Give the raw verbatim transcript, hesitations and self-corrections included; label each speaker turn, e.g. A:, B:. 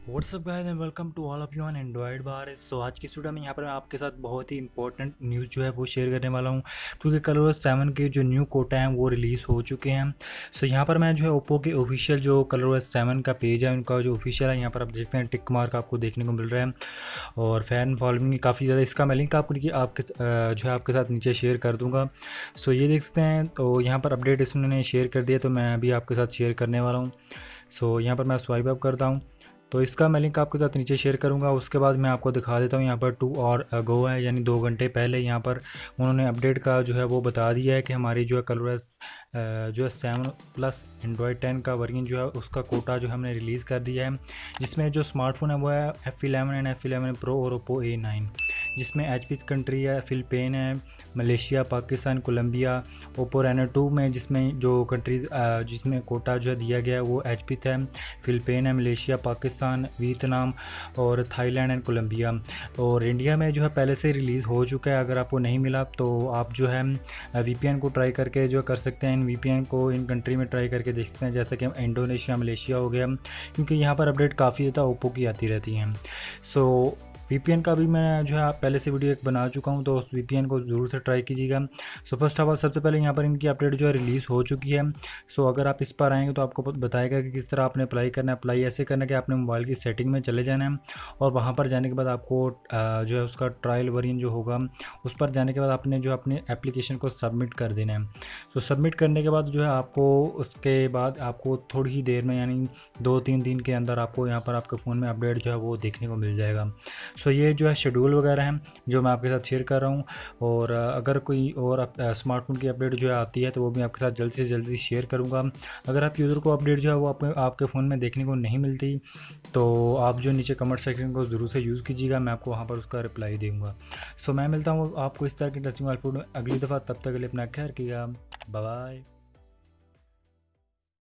A: WhatsApp guys and welcome to all of you on Android bar. So आज की video में यहाँ पर मैं आपके साथ बहुत ही इंपॉर्टेंट न्यूज़ जो है वो शेयर करने वाला हूँ, क्योंकि कलरओएस सेवन के जो न्यू कोटा हैं वो रिलीज़ हो चुके हैं। सो यहाँ पर मैं जो है ओप्पो के ऑफिशियल जो कलरओएस सेवन का पेज है उनका जो ऑफिशियल है, यहाँ पर आप देखते हैं टिक मार्क आपको देखने को मिल रहा है और फैन फॉलोइंग काफ़ी ज़्यादा। इसका मैं लिंक आपको देखिए आपके जो है आपके साथ नीचे शेयर कर दूँगा। सो ये देख सकते हैं, तो यहाँ पर अपडेट इसने शेयर कर दिया, तो मैं अभी आपके साथ शेयर करने वाला हूँ। सो यहाँ पर मैं स्वाइप अप करता हूँ, तो इसका मैं लिंक आपके साथ नीचे शेयर करूंगा। उसके बाद मैं आपको दिखा देता हूँ, यहाँ पर टू और गो है, यानी दो घंटे पहले यहाँ पर उन्होंने अपडेट का जो है वो बता दिया है कि हमारी जो है कलरओएस जो है सेवन प्लस एंड्रॉयड टेन का वर्जन जो है उसका कोटा जो हमने रिलीज़ कर दिया है, जिसमें जो स्मार्टफोन है वो है F eleven and F eleven pro और ओप्पो ए नाइन, जिसमें एच पी कंट्री है फिलिपीन है, Malaysia, Pakistan, Colombia. Oppo Reno two में जिसमें जो कंट्रीज़ जिसमें कोटा जो है दिया गया है वो एच पी है, फिलिपीन है, मलेशिया, पाकिस्तान, वियतनाम और थाईलैंड एंड कोलंबिया। और इंडिया में जो है पहले से रिलीज़ हो चुका है। अगर आपको नहीं मिला तो आप जो है वी पी एन को ट्राई करके जो कर सकते हैं, इन वी पी एन को इन कंट्री में ट्राई करके देख सकते हैं, जैसे कि इंडोनेशिया, मलेशिया हो गया, क्योंकि यहाँ पर अपडेट काफ़ी ज़्यादा ओप्पो की आती रहती हैं। सो वी पी एन का भी मैं जो है पहले से वीडियो एक बना चुका हूँ, तो उस वी पी एन को ज़रूर से ट्राई कीजिएगा। सो फर्स्ट ऑफ ऑल सबसे पहले यहाँ पर इनकी अपडेट जो है रिलीज़ हो चुकी है। सो अगर आप इस पर आएंगे तो आपको बताएगा कि किस तरह आपने अप्लाई करना है। अप्लाई ऐसे करना है कि आपने मोबाइल की सेटिंग में चले जाना है और वहाँ पर जाने के बाद आपको जो है उसका ट्रायल वर्जन जो होगा उस पर जाने के बाद आपने जो अपने एप्लीकेशन को सबमिट कर देना है। सो सबमिट करने के बाद जो है आपको उसके बाद आपको थोड़ी ही देर में, यानी दो तीन दिन के अंदर आपको यहाँ पर आपके फ़ोन में अपडेट जो है वो देखने को मिल जाएगा। सो ये जो है शेड्यूल वगैरह हैं जो मैं आपके साथ शेयर कर रहा हूँ, और अगर कोई और स्मार्टफोन की अपडेट जो है आती है तो वो भी आपके साथ जल्द से जल्दी शेयर करूँगा। अगर आप यूज़र को अपडेट जो है वो आपके आपके फ़ोन में देखने को नहीं मिलती तो आप जो नीचे कमेंट सेक्शन को ज़रूर से यूज़ कीजिएगा, मैं आपको वहाँ पर उसका रिप्लाई दूँगा। सो मैं मिलता हूँ आपको इस तरह की इंटरेस्टिंग अपडेट अगली दफ़ा, तब तक के लिए अपना ख्याल रखिएगा। Bye bye.